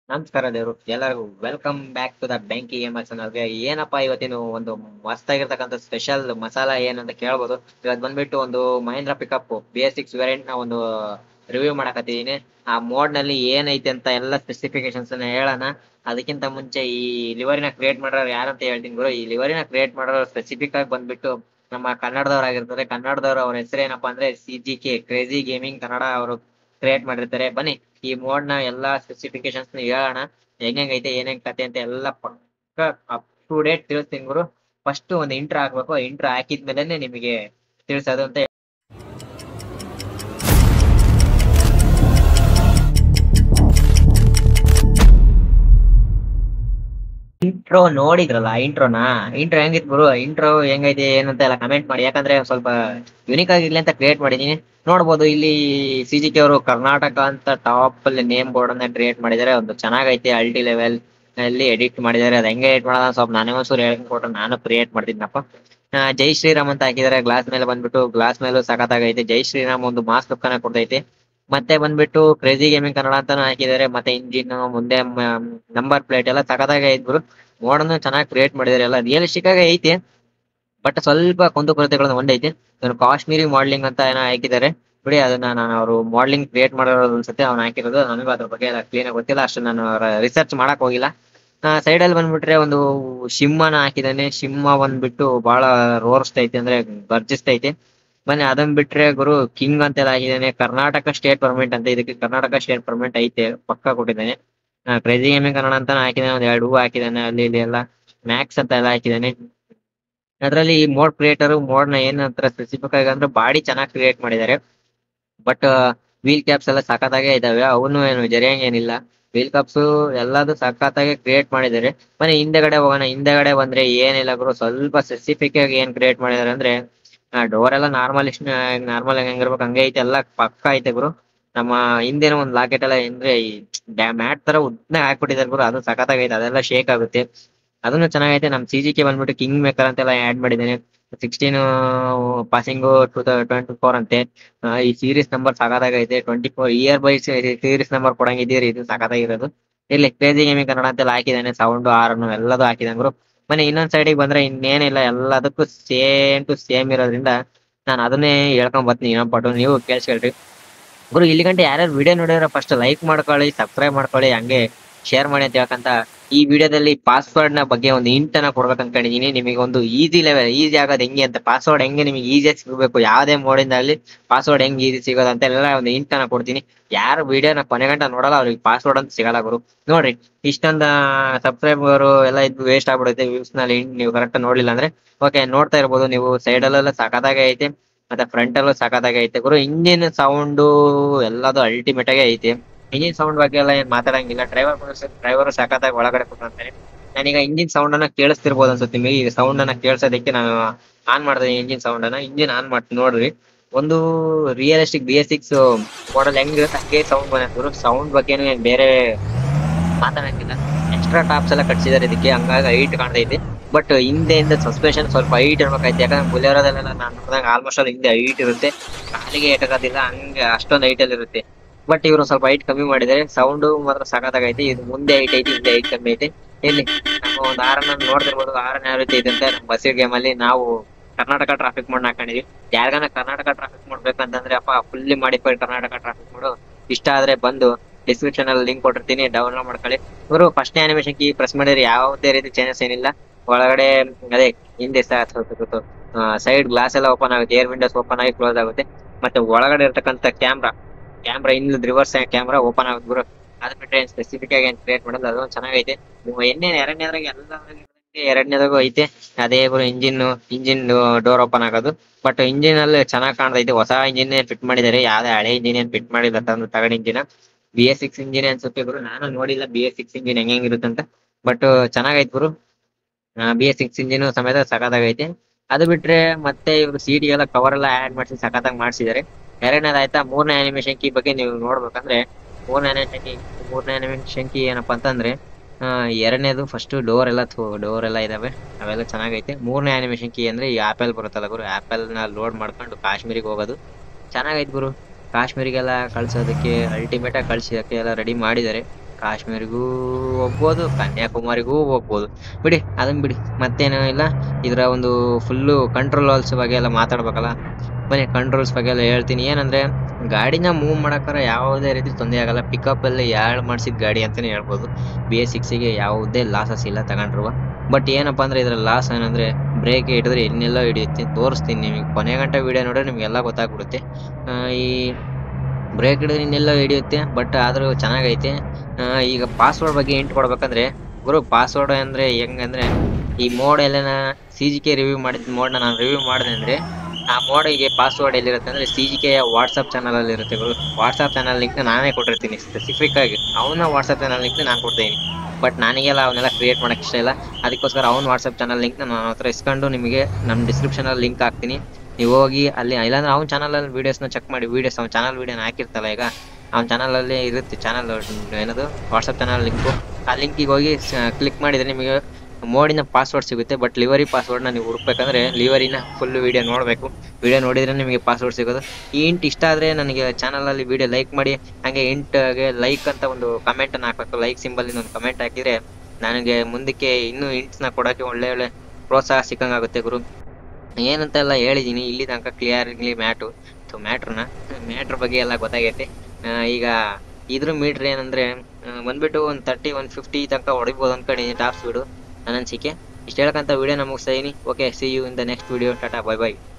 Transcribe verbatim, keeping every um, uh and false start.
ನಮಸ್ಕಾರ ದೇವ್ರು ಎಲ್ಲರಿಗೂ welcome back to the Benki M S ಚಾನಲ್ಗೆ. ಏನಪ್ಪಾ ಇವತ್ತಿನ ಒಂದು ಮಸ್ತಾಗಿರ್ತಕ್ಕಂಥ ಸ್ಪೆಷಲ್ ಮಸಾಲ ಏನಂತ ಕೇಳ್ಬೋದು. ಇವತ್ತು ಬಂದ್ಬಿಟ್ಟು ಒಂದು Mahindra pickup B S six variant ನ ಒಂದು ರಿವ್ಯೂ ಮಾಡಕತ್ತಿದೀನಿ. ಆ ಮೋಡ್ ನಲ್ಲಿ ಏನೈತೆ ಅಂತ ಎಲ್ಲ ಸ್ಪೆಸಿಫಿಕೇಶನ್ಸ್ ಹೇಳೋಣ. ಅದಕ್ಕಿಂತ ಮುಂಚೆ ಈ ಲಿವರಿನ ಕ್ರಿಯೇಟ್ ಮಾಡೋರು ಯಾರಂತ ಹೇಳ್ತೀನಿ ಗುರು. ಈ ಲಿವರಿನ ಕ್ರಿಯೇಟ್ ಮಾಡೋರು ಸ್ಪೆಸಿಫಿಕ್ ಆಗಿ ಬಂದ್ಬಿಟ್ಟು ನಮ್ಮ ಕನ್ನಡದವರಾಗಿರ್ತಾರೆ. ಕನ್ನಡದವ್ರು ಅವ್ರ ಹೆಸರೇನಪ್ಪಾ ಅಂದ್ರೆ C G K crazy gaming Kannada ಅವರು ಕ್ರಿಯೇಟ್ ಮಾಡಿರ್ತಾರೆ. ಬನ್ನಿ ಈ ಮೋಡ್ ನ ಎಲ್ಲಾ ಸ್ಪೆಸಿಫಿಕೇಶನ್ಸ್ ಹೇಳೋಣ. ಹೆಂಗೈತೆ ಏನೇನ್ ಕತೆ ಅಂತ ಎಲ್ಲ ಪಕ್ಕ ಅಪ್ ಟು ಡೇಟ್ ತಿಳಿಸ್ತೀನಿ ಗುರು. ಫಸ್ಟ್ ಒಂದು ಇಂಟ್ರೋ ಹಾಕ್ಬೇಕು. ಇಂಟ್ರೋ ಹಾಕಿದ್ಮೇಲೆ ನಿಮಗೆ ತಿಳಿಸೋದು ಅಂತ. ಇಂಟ್ರೋ ನೋಡಿದ್ರಲ್ಲ ಇಂಟ್ರೋನ ಇಂಟ್ರೋ ಹೆಂಗಿತ್ ಗುರು? ಇಂಟ್ರೋ ಹೆಂಗೈತೆ ಏನಂತ ಎಲ್ಲ ಕಮೆಂಟ್ ಮಾಡಿ. ಯಾಕಂದ್ರೆ ಸ್ವಲ್ಪ ಯುನಿಕ್ ಆಗಿರ್ಲಿ ಅಂತ ಕ್ರಿಯೇಟ್ ಮಾಡಿದೀನಿ. ನೋಡ್ಬೋದು ಇಲ್ಲಿ ಸಿ ಜಿ ಕೆ ಅವರು ಕರ್ನಾಟಕ ಅಂತ ಟಾಪ್ ಅಲ್ಲಿ ನೇಮ್ ಬೋರ್ಡ್ ಅನ್ನ ಕ್ರಿಯೇಟ್ ಮಾಡಿದ್ದಾರೆ. ಒಂದು ಚೆನ್ನಾಗೈತೆ ಅಲ್ಟಿ ಲೆವೆಲ್ ಅಲ್ಲಿ ಎಡಿಟ್ ಮಾಡಿದ್ದಾರೆ. ಅದ್ ಹೆಂಗೆ ಎಡಿಟ್ ಮಾಡೋದ ಸ್ವಲ್ಪ ನಾನೇ ಒಂದ್ಸೂರು ಹೇಳ್ಕೊಟ್ರೆ ನಾನು ಕ್ರಿಯೇಟ್ ಮಾಡ್ತಿದ್ನಪ್ಪ. ಜೈ ಶ್ರೀರಾಮ್ ಅಂತ ಹಾಕಿದ್ದಾರೆ. ಗ್ಲಾಸ್ ಮೇಲೆ ಬಂದ್ಬಿಟ್ಟು ಗ್ಲಾಸ್ ಮೇಲೂ ಸಖತ್ತಾಗೈತೆ. ಜೈ ಶ್ರೀರಾಮ್ ಒಂದು ಮಾಸ್ ಲುಕ್ ಅನ್ನ ಕೊಡ್ತೈತೆ. ಮತ್ತೆ ಬಂದ್ಬಿಟ್ಟು ಕ್ರೇಜಿ ಗೇಮಿಂಗ್ ಕನ್ನಡ ಅಂತಾನು ಹಾಕಿದ್ದಾರೆ. ಮತ್ತೆ ಇಂಜಿನ್ ಮುಂದೆ ನಂಬರ್ ಪ್ಲೇಟ್ ಎಲ್ಲ ಸಖತ್ತಾಗಿ ಐತ್ ಗುರು. ಮೋಡನ್ನು ಚೆನ್ನಾಗಿ ಕ್ರಿಯೇಟ್ ಮಾಡಿದ್ದಾರೆ. ಎಲ್ಲ ರಿಯಲಿಸ್ಟಿಕ್ ಆಗಿ ಐತೆ, ಬಟ್ ಸ್ವಲ್ಪ ಕುಂದು ಕೊರತೆಗಳನ್ನ ಒಂದೈತೆ. ಕಾಶ್ಮೀರಿ ಮಾಡಲಿಂಗ್ ಅಂತ ಏನೋ ಹಾಕಿದ್ದಾರೆ ಬಿಡಿ. ಅದನ್ನ ನಾನು ಅವರು ಮಾಡಲಿಂಗ್ ಕ್ರಿಯೇಟ್ ಮಾಡೋದು ಅನ್ಸುತ್ತೆ ಅವ್ನು ಹಾಕಿರೋದು. ನನಗೂ ಅದ್ರ ಬಗ್ಗೆ ಎಲ್ಲ ಕ್ಲೀನ್ ಆಗಿ ಗೊತ್ತಿಲ್ಲ, ಅಷ್ಟು ನಾನು ರಿಸರ್ಚ್ ಮಾಡಕ್ ಹೋಗಿಲ್ಲ. ಸೈಡ್ ಅಲ್ಲಿ ಬಂದ್ಬಿಟ್ರೆ ಒಂದು ಸಿಂಹನ ಹಾಕಿದಾನೆ. ಸಿಂಹ ಬಂದ್ಬಿಟ್ಟು ಬಹಳ ರೋರ್ಸ್ತೈತೆ ಅಂದ್ರೆ ಗರ್ಜಿಸ್ತೈತೆ. ಬನ್ನಿ ಅದನ್ ಬಿಟ್ರೆ ಗುರು ಕಿಂಗ್ ಅಂತೆಲ್ಲ ಹಾಕಿದ್ದಾನೆ. ಕರ್ನಾಟಕ ಸ್ಟೇಟ್ ಪರ್ಮಿಟ್ ಅಂತ, ಇದಕ್ಕೆ ಕರ್ನಾಟಕ ಸ್ಟೇಟ್ ಪರ್ಮಿಟ್ ಐತೆ ಪಕ್ಕ ಕೊಟ್ಟಿದ್ದಾನೆ. ಕ್ರೇಜಿ ಗೇಮಿಂಗ್ ಕನ್ನಡ ಅಂತ ಹಾಕಿದಾನೆ. ಒಂದ್ ಎರಡು ಹೂ ಹಾಕಿದಾನೆ. ಅಲ್ಲಿ ಇಲ್ಲಿ ಎಲ್ಲ ಮ್ಯಾಕ್ಸ್ ಅಂತ ಎಲ್ಲ ಹಾಕಿದಾನೆ. ಅದ್ರಲ್ಲಿ ಈ ಮೋಡ್ ಕ್ರಿಯೇಟರ್ ಮೋಡ್ ನ ಏನಂತ ಸ್ಪೆಸಿಫಿಕ್ ಆಗಿ ಅಂದ್ರೆ ಬಾಡಿ ಚೆನ್ನಾಗಿ ಕ್ರಿಯೇಟ್ ಮಾಡಿದ್ದಾರೆ. ಬಟ್ ವೀಲ್ ಕ್ಯಾಪ್ಸ್ ಎಲ್ಲ ಸಖತ್ತಾಗೆ ಇದಾವೆ. ಅವನು ಏನು ಜರಿಯಂಗ್ ಏನಿಲ್ಲ. ವೀಲ್ ಕ್ಯಾಪ್ಸ್ ಎಲ್ಲಾದು ಸಖತ್ತಾಗಿ ಕ್ರಿಯೇಟ್ ಮಾಡಿದ್ದಾರೆ. ಬನ್ನಿ ಹಿಂದೆಗಡೆ ಹೋಗೋಣ. ಹಿಂದೆಗಡೆ ಬಂದ್ರೆ ಏನಿಲ್ಲ ಗುರು, ಸ್ವಲ್ಪ ಸ್ಪೆಸಿಫಿಕ್ ಆಗಿ ಏನ್ ಕ್ರಿಯೇಟ್ ಮಾಡಿದ್ದಾರೆ ಅಂದ್ರೆ ಡೋರ್ ಎಲ್ಲ ನಾರ್ಮಲ್ ಇಷ್ಟ ನಾರ್ಮಲ್ ಹೆಂಗಿರ್ಬೇಕು ಹಂಗೆ ಐತೆ. ಎಲ್ಲ ಪಕ್ಕ ಐತೆ ಗುರು. ನಮ್ಮ ಹಿಂದೆನೋ ಒಂದು ಲಾಕೆಟ್ ಎಲ್ಲ ಅಂದ್ರೆ ಈ ಮ್ಯಾಟ್ ತರ ಉದ್ದ ಹಾಕ್ಬಿಟ್ಟಿದ್ದಾರೆ ಗುರು. ಅದು ಸಖತ್ತಾಗೈತೆ. ಅದೆಲ್ಲ ಶೇಕ್ ಆಗುತ್ತೆ. ಅದನ್ನು ಚೆನ್ನಾಗೈತೆ. ನಮ್ ಸಿ ಜಿ ಕೆ ಬಂದ್ಬಿಟ್ಟು ಕಿಂಗ್ ಮೇಕರ್ ಅಂತೆಲ್ಲ ಆಡ್ ಮಾಡಿದ್ದೇನೆ. Sixteen passing two twenty four ಅಂತೆ. ಈ ಸೀರೀಸ್ ನಂಬರ್ ಸಖತ್ತಾಗೈತೆ. Twenty four year by series number ಕೊಡಂಗಿದ್ದೀರಿ. ಇದು ಸಖತ್ತಾಗಿರೋದು. ಇಲ್ಲಿ ಕ್ರೇಜಿ ಗೇಮಿಂಗ್ ಕನ್ನಡ ಅಂತೆಲ್ಲ ಹಾಕಿದ್ದಾನೆ. ಸೌಂಡ್ ಆರನ್ನು ಎಲ್ಲದೂ ಹಾಕಿದಾನೆ ಗುರು. ಬನ್ನಿ ಇನ್ನೊಂದ್ ಸೈಡಿಗೆ ಬಂದ್ರೆ ಇನ್ನೇನಿಲ್ಲ, ಎಲ್ಲದಕ್ಕೂ ಸೇಮ್ ಟು ಸೇಮ್ ಇರೋದ್ರಿಂದ ನಾನು ಅದನ್ನೇ ಹೇಳ್ಕೊಂಡ್ ಬರ್ತೀನಿ ಇನ್ನೊಂದ್ ಪಟ್ಟು. ನೀವು ಕೇಳಿಸ್ಕೊಳ್ರಿ ಗುರು. ಇಲ್ಲಿ ಗಂಟೆ ಯಾರ್ಯಾರು ವಿಡಿಯೋ ನೋಡಿದ್ರೆ ಫಸ್ಟ್ ಲೈಕ್ ಮಾಡ್ಕೊಳ್ಳಿ, ಸಬ್ಸ್ಕ್ರೈಬ್ ಮಾಡ್ಕೊಳ್ಳಿ, ಹಂಗೆ ಶೇರ್ ಮಾಡಿ ಅಂತ ಹೇಳ್ಕಂತ ಈ ವಿಡಿಯೋದಲ್ಲಿ ಪಾಸ್ವರ್ಡ್ ನ ಬಗ್ಗೆ ಒಂದು ಇಂಟ್ ಅನ್ನ ಕೊಡ್ಬೇಕು ಅನ್ಕೊಂಡಿದೀನಿ. ನಿಮಗೆ ಒಂದು ಈಸಿ ಲೆವೆಲ್ ಈಸಿ ಆಗೋದು ಹೆಂಗೆ ಅಂತ, ಪಾಸ್ವರ್ಡ್ ಹೆಂಗೆ ನಿಮಗೆ ಈಸಿಯಾಗಿ ಸಿಗಬೇಕು, ಯಾವ್ದೇ ಮೋಡಿಂದ ಅಲ್ಲಿ ಪಾಸ್ವರ್ಡ್ ಹೆಂಗ್ ಈಸಿ ಸಿಗೋದು ಅಂತ ಎಲ್ಲ ಒಂದು ಇಂಟ್ ಅನ್ನ ಕೊಡ್ತೀನಿ. ಯಾರು ವಿಡಿಯೋನ ಕೊನೆ ಗಂಟ ನೋಡಲ್ಲ ಅವ್ರಿಗೆ ಪಾಸ್ವರ್ಡ್ ಅಂತ ಸಿಗಲ್ಲ ಗುರು. ನೋಡ್ರಿ ಇಷ್ಟೊಂದ ಸಬ್ಸ್ಕ್ರೈಬರ್ ಎಲ್ಲ ಇದ್ದು ವೇಸ್ಟ್ ಆಗ್ಬಿಡುತ್ತೆ ವ್ಯೂಸ್ ನಲ್ಲಿ ನೀವು ಕರೆಕ್ಟ್ ನೋಡ್ಲಿಲ್ಲ ಅಂದ್ರೆ. ಓಕೆ ನೋಡ್ತಾ ಇರ್ಬೋದು ನೀವು. ಸೈಡ್ ಅಲ್ಲೆಲ್ಲ ಸಖತ್ತಾಗೆ ಐತೆ, ಮತ್ತೆ ಫ್ರಂಟ್ ಅಲ್ಲೂ ಸಖತ್ತಾಗೆ ಐತೆ ಗುರು. ಇಂಜಿನ್ ಸೌಂಡು ಎಲ್ಲದು ಅಲ್ಟಿಮೇಟ್ ಆಗಿ ಐತೆ. ಇಂಜಿನ್ ಸೌಂಡ್ ಬಗ್ಗೆ ಎಲ್ಲ ಏನ್ ಮಾತಾಡಂಗಿಲ್ಲ. ಡ್ರೈವರ್ ಡ್ರೈವರ್ ಸಖತ್ತಾಗಿ ಒಳಗಡೆ ಕೂತ್ಕೊಂತಾನೆ. ನಾನೀಗ ಇಂಜಿನ್ ಸೌಂಡ್ ಅನ್ನ ಕೇಳಿಸ್ತಿರ್ಬೋದು ಅನ್ಸುತ್ತೆ ನಿಮಗೆ. ಈ ಸೌಂಡ್ ಅನ್ನ ಕೇಳಿಸೋದಕ್ಕೆ ನಾನು ಆನ್ ಮಾಡಿದೆ ಇಂಜಿನ್ ಸೌಂಡ್ ಅನ್ನ. ಇಂಜಿನ್ ಆನ್ ಮಾಡ್ತೀನಿ ನೋಡ್ರಿ. ಒಂದು realistic B S six model ಹೆಂಗಿರುತ್ತೆ ಹಂಗೆ ಸೌಂಡ್ ಬಂದಿದ್ರು. ಸೌಂಡ್ ಬಗ್ಗೆನೂ ಏನ್ ಬೇರೆ ಮಾತಾಡಂಗಿಲ್ಲ. ಎಕ್ಸ್ಟ್ರಾ ಟಾಪ್ಸ್ ಎಲ್ಲ ಕಟ್ಸಿದಾರೆ ಇದಕ್ಕೆ, ಹಂಗಾಗಿ ಹೈಟ್ ಕಾಣ್ತೈತೆ. ಬಟ್ ಹಿಂದೆಯಿಂದ ಸಸ್ಪೆನ್ಷನ್ ಸ್ವಲ್ಪ ಹೈಟ್ ಇರ್ಬೇಕಾಯ್ತು. ಯಾಕಂದ್ರೆ ಬುಲೆರೋದಲ್ಲೆಲ್ಲ ನಾನು ನೋಡಿದಾಗ ಆಲ್ಮೋಸ್ಟ್ ಅಲ್ಲಿ ಹಿಂದೆ ಹೈಟ್ ಇರುತ್ತೆ, ಕಾಲಿಗೆ ಎಟಕೋದಿಲ್ಲ, ಹಂಗೆ ಅಷ್ಟೊಂದು ಹೈಟ್ ಅಲ್ಲಿ ಇರುತ್ತೆ. ಬಟ್ ಇವರು ಸ್ವಲ್ಪ ಹೈಟ್ ಕಮ್ಮಿ ಮಾಡಿದ್ದಾರೆ. ಸೌಂಡ್ ಮಾತ್ರ ಸಖತ್ತಾಗೈತೆ. ಇದು ಮುಂದೆ ಹೈಟ್ ಐತಿ, ಹಿಂದೆ ಹೈಟ್ ಕಮ್ಮಿ ಐತೆ. ಇಲ್ಲಿ ನಮ್ಮ ಒಂದು ಆರನ್ನ ನೋಡ್ತಿರ್ಬೋದು. ಆರನ್ನ ಯಾವ ರೀತಿ ಇದೆ ಅಂತ ನಮ್ಮ ಬಸ್ ಗೇಮ್ ಅಲ್ಲಿ ನಾವು ಕರ್ನಾಟಕ ಟ್ರಾಫಿಕ್ ಮೋಡ್ ಹಾಕೊಂಡಿದೀವಿ. ಯಾರಿಗಾನ ಕರ್ನಾಟಕ ಟ್ರಾಫಿಕ್ ಮಾಡ್ಬೇಕಂತಂದ್ರೆ ಅಪ್ಪ fully modified Karnataka traffic mod ಇಷ್ಟ ಆದ್ರೆ ಬಂದು ಡಿಸ್ಕ್ರಿಪ್ಷನ್ ಅಲ್ಲಿ ಲಿಂಕ್ ಕೊಟ್ಟಿರ್ತೀನಿ, ಡೌನ್ಲೋಡ್ ಮಾಡ್ಕೊಳ್ಳಿ. ಇವರು ಫಸ್ಟ್ ಆನಿಮೇಷನ್ ಕೀ ಪ್ರೆಸ್ ಮಾಡಿದ್ರೆ ಯಾವುದೇ ರೀತಿ ಚೇಂಜಸ್ ಏನಿಲ್ಲ. ಒಳಗಡೆ ಅದೇ ಹಿಂದೆ ಸೈಡ್ ಗ್ಲಾಸ್ ಎಲ್ಲ ಓಪನ್ ಆಗುತ್ತೆ, ಏರ್ ವಿಂಡೋಸ್ ಓಪನ್ ಆಗಿ ಕ್ಲೋಸ್ ಆಗುತ್ತೆ. ಮತ್ತೆ ಒಳಗಡೆ ಇರ್ತಕ್ಕಂಥ ಕ್ಯಾಮ್ರಾ ಕ್ಯಾಮ್ರಾ ಇನ್ನು ರಿವರ್ಸ್ ಕ್ಯಾಮ್ರಾ ಓಪನ್ ಆಗುತ್ತೆ ಗುರು. ಅದ್ ಬಿಟ್ರೆ ಏನ್ ಸ್ಪೆಸಿಫಿಕ್ ಆಗಿ ಏನ್ ಕ್ರಿಯೇಟ್ ಮಾಡೋದು ಅದೊಂದು ಚೆನ್ನಾಗೈತೆ. ನೀವು ಎಣ್ಣೆ ಎರಡನೇದ್ರಾಗ ಎಲ್ಲ ಎರಡನೇದಾಗೂ ಐತೆ ಅದೇ ಗುರು. ಇಂಜಿನ್ ಇಂಜಿನ್ ಡೋರ್ ಓಪನ್ ಆಗೋದು. ಬಟ್ ಇಂಜಿನ್ ಅಲ್ಲಿ ಚೆನ್ನಾಗಿ ಕಾಣ್ತೈತೆ. ಹೊಸ ಇಂಜಿನ್ ಫಿಟ್ ಮಾಡಿದ್ದಾರೆ, ಯಾವ್ದೇ ಹಳೆ ಇಂಜಿನ್ ಏನ್ ಫಿಟ್ ಮಾಡಿಲ್ಲ. ತಂದು ತಗಡ್ engine B S six engine ಅನ್ಸುತ್ತೆ ಗುರು. ನಾನು ನೋಡಿಲ್ಲ ಬಿ ಎಸ್ ಸಿಕ್ಸ್ ಇಂಜಿನ್ ಹೆಂಗ್ ಹೆಂಗಿರುತ್ತೆ ಅಂತ. ಬಟ್ ಚೆನ್ನಾಗೈತೆ ಗುರು. ಬಿ ಎಸ್ ಸಿಕ್ಸ್ ಇಂಜಿನ್ ಸಮೇತ ಸಖತ್ತಾಗೈತೆ. ಅದು ಬಿಟ್ರೆ ಮತ್ತೆ ಇವರು ಸೀಟ್ ಎಲ್ಲ ಕವರ್ ಎಲ್ಲ ಆಡ್ ಮಾಡಿಸಿ ಸಖತ್ತಾಗಿ ಮಾಡಿಸಿದ್ದಾರೆ. ಎರಡನೇದಾಯ್ತಾ. ಮೂರನೇ ಅನಿಮೇಷನ್ ಕೀ ಬಗ್ಗೆ ನೀವು ನೋಡ್ಬೇಕಂದ್ರೆ ಮೂರನೇ ಅನಿಮೇಷನ್ ಕೀ ಮೂರನೇ ಅನಿಮೇಷನ್ ಕೀ ಏನಪ್ಪಾ ಅಂತಂದ್ರೆ ಎರಡನೇದು ಫಸ್ಟ್ ಡೋರ್ ಎಲ್ಲ ಡೋರ್ ಎಲ್ಲ ಇದಾವೆ, ಅವೆಲ್ಲ ಚೆನ್ನಾಗೈತೆ. ಮೂರನೇ ಅನಿಮೇಷನ್ ಕೀ ಅಂದ್ರೆ ಈ ಆಪಲ್ ಬರುತ್ತಲ್ಲ ಗುರು, ಆಪಲ್ ನ ಲೋಡ್ ಮಾಡ್ಕೊಂಡು ಕಾಶ್ಮೀರಿಗೆ ಹೋಗೋದು ಚೆನ್ನಾಗೈತೆ ಗುರು. ಕಾಶ್ಮೀರಿಗೆಲ್ಲ ಕಳ್ಸೋದಕ್ಕೆ ಅಲ್ಟಿಮೇಟ್ ಆಗಿ ಕಳ್ಸೋದಕ್ಕೆ ಎಲ್ಲ ರೆಡಿ ಮಾಡಿದ್ದಾರೆ. ಕಾಶ್ಮೀರಿಗೂ ಹೋಗ್ಬೋದು, ಕನ್ಯಾಕುಮಾರಿಗೂ ಹೋಗ್ಬೋದು. ಬಿಡಿ ಅದನ್ನ ಬಿಡಿ, ಮತ್ತೇನೂ ಇಲ್ಲ. ಇದರ ಒಂದು ಫುಲ್ಲು ಕಂಟ್ರೋಲ್ ವಾಲ್ಸ್ ಬಗ್ಗೆ ಎಲ್ಲ ಮಾತಾಡ್ಬೇಕಲ್ಲ. ಬನ್ನಿ ಕಂಟ್ರೋಲ್ಸ್ ಬಗ್ಗೆ ಎಲ್ಲ ಹೇಳ್ತೀನಿ. ಏನಂದ್ರೆ ಗಾಡಿನ ಮೂವ್ ಮಾಡಕ್ಕಾರ ಯಾವುದೇ ರೀತಿ ತೊಂದರೆ ಆಗಲ್ಲ. ಪಿಕಪ್ ಅಲ್ಲಿ ಯಾಳ್ ಮಾಡಿಸಿದ ಗಾಡಿ ಅಂತಾನೆ ಹೇಳ್ಬೋದು. ಬಿ ಎಸ್ ಸಿಕ್ಸಿಗೆ ಯಾವುದೇ ಲಾಸಸ್ ಇಲ್ಲ ತಗೊಂಡ್ರುವ. ಬಟ್ ಏನಪ್ಪಾ ಅಂದ್ರೆ ಇದ್ರ ಲಾಸ್ ಏನಂದ್ರೆ ಬ್ರೇಕ್ ಹಿಡಿದ್ರೆ ಇನ್ನೆಲ್ಲ ಹಿಡಿಯುತ್ತೆ. ತೋರಿಸ್ತೀನಿ ನಿಮಗೆ, ಕೊನೆ ಗಂಟೆ ವಿಡಿಯೋ ನೋಡಿದ್ರೆ ನಿಮ್ಗೆಲ್ಲ ಗೊತ್ತಾಗ್ಬಿಡುತ್ತೆ. ಆ, ಈ ಬ್ರೇಕ್ ಹಿಡಿದ್ರೆ ಇನ್ನೆಲ್ಲ ಹಿಡಿಯುತ್ತೆ, ಬಟ್ ಆದ್ರೂ ಚೆನ್ನಾಗೈತೆ. ಆ, ಈಗ ಪಾಸ್ವರ್ಡ್ ಬಗ್ಗೆ ಎಂಟು ಕೊಡ್ಬೇಕಂದ್ರೆ ಗುರು, ಪಾಸ್ವರ್ಡ್ ಅಂದ್ರೆ ಹೆಂಗಂದ್ರೆ ಈ ಮೋಡ್ ಎಲ್ಲ ಸಿ ಜಿ ಕೆ ರಿವ್ಯೂ ಮಾಡಿದ ಮೋಡ್ನ ನಾನು ರಿವ್ಯೂ ಮಾಡಿದೆ ಅಂದ್ರೆ ಆ ಮೋಡಿಗೆ ಪಾಸ್ವರ್ಡ್ ಎಲ್ಲಿರುತ್ತೆ ಅಂದ್ರೆ C G K WhatsApp channel ಅಲ್ಲಿ ಇರುತ್ತೆ ಗುರು. ವಾಟ್ಸಪ್ ಚಾನಲ್ ಲಿಂಕ್ ನಾನೇ ಕೊಟ್ಟಿರ್ತೀನಿ ಸ್ಪೆಸಿಫಿಕ್ ಆಗಿ. ಅವನ ವಾಟ್ಸಪ್ ಚಾನಲ್ ಲಿಂಕ್ ನಾನು ಕೊಡ್ತೀನಿ. ಬಟ್ ನನಗೆಲ್ಲ ಅವನ್ನೆಲ್ಲ ಕ್ರಿಯೇಟ್ ಮಾಡಕ್ ಇಷ್ಟ ಇಲ್ಲ. ಅದಕ್ಕೋಸ್ಕರ ಅವ್ನ ವಾಟ್ಸಪ್ ಚಾನಲ್ ಲಿಂಕ್ ನಾನು ಹತ್ರ ಇಸ್ಕೊಂಡು ನಿಮಗೆ ನಮ್ಮ ಡಿಸ್ಕ್ರಿಪ್ಷನ್ ಅಲ್ಲಿ ಲಿಂಕ್ ಹಾಕ್ತೀನಿ. ನೀವು ಹೋಗಿ ಅಲ್ಲಿ, ಇಲ್ಲಾಂದ್ರೆ ಅವ್ನ ಚಾನಲ್ ಅಲ್ಲಿ ವಿಡಿಯೋಸ್ನ ಚೆಕ್ ಮಾಡಿ. ವಿಡಿಯೋಸ್ ಅವ್ನ ಚಾನಲ್ ವಿಡಿಯೋನ ಹಾಕಿರ್ತಲ್ಲ ಈಗ, ಅವ್ನ ಚಾನಲ್ ಅಲ್ಲಿ ಇರುತ್ತೆ ಚಾನಲ್ ಏನದು ವಾಟ್ಸಪ್ ಚಾನಲ್ ಲಿಂಕು. ಆ ಲಿಂಕಿಗೆ ಹೋಗಿ ಕ್ಲಿಕ್ ಮಾಡಿದ್ರೆ ನಿಮಗೆ ಮೋಡಿನ ಪಾಸ್ವರ್ಡ್ ಸಿಗುತ್ತೆ. ಬಟ್ ಲಿವರಿ ಪಾಸ್ವರ್ಡ್ನ ನೀವು ಹುಡುಕ್ಬೇಕಂದ್ರೆ ಲಿವರಿನ ಫುಲ್ ವಿಡಿಯೋ ನೋಡಬೇಕು. ವಿಡಿಯೋ ನೋಡಿದ್ರೆ ನಿಮಗೆ ಪಾಸ್ವರ್ಡ್ ಸಿಗೋದು. ಈ ಇಂಟ್ ಇಷ್ಟ ಆದರೆ ನನಗೆ ಚಾನಲಲ್ಲಿ ವಿಡಿಯೋ ಲೈಕ್ ಮಾಡಿ, ಹಾಗೆ ಇಂಟ್ಗೆ ಲೈಕ್ ಅಂತ ಒಂದು ಕಮೆಂಟನ್ನು ಹಾಕಬೇಕು. ಲೈಕ್ ಸಿಂಬಲಿಂದ ಒಂದು ಕಮೆಂಟ್ ಹಾಕಿದರೆ ನನಗೆ ಮುಂದಕ್ಕೆ ಇನ್ನೂ ಇಂಟ್ಸ್ನ ಕೊಡೋಕ್ಕೆ ಒಳ್ಳೆ ಒಳ್ಳೆ ಪ್ರೋತ್ಸಾಹ ಸಿಕ್ಕಂಗಾಗುತ್ತೆ ಗುರು. ಏನಂತ ಎಲ್ಲ ಹೇಳಿದ್ದೀನಿ ಇಲ್ಲಿ ತನಕ ಕ್ಲಿಯರ್ಲಿ ಮ್ಯಾಟು ಸೊ ಮ್ಯಾಟ್ರನ್ನ ಮ್ಯಾಟ್ರ್ ಬಗ್ಗೆ ಎಲ್ಲ ಗೊತ್ತಾಗೈತೆ. ಈಗ ಇದ್ರ ಮೀಟ್ರ್ ಏನಂದರೆ ಬಂದ್ಬಿಟ್ಟು ಒಂದು ತರ್ಟಿ ಒನ್ ಫಿಫ್ಟಿ ತನಕ ಹೊಡಿಬೋದು ಅಂದ್ಕೊಂಡಿದ್ದೀನಿ ಟಾಪ್ ಸ್ಪೀಡು ನನ್ನ ಅನಿಸಿಕೆ. ಇಷ್ಟು ಹೇಳ್ಕಂತ ವಿಡಿಯೋನ ಮುಗಿಸ್ತಾ ಇದೀನಿ. Okay, see you in the next video. Tata, bye by.